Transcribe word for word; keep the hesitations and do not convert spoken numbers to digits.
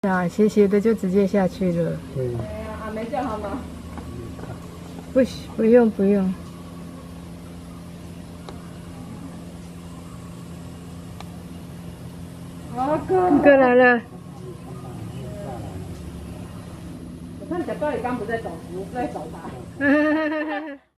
啊，斜斜的就直接下去了。 对。 哎呀，啊，没叫好吗？ 不，不用不用。 啊哥， 哥来了。 我看小高也刚不在找，我在找他。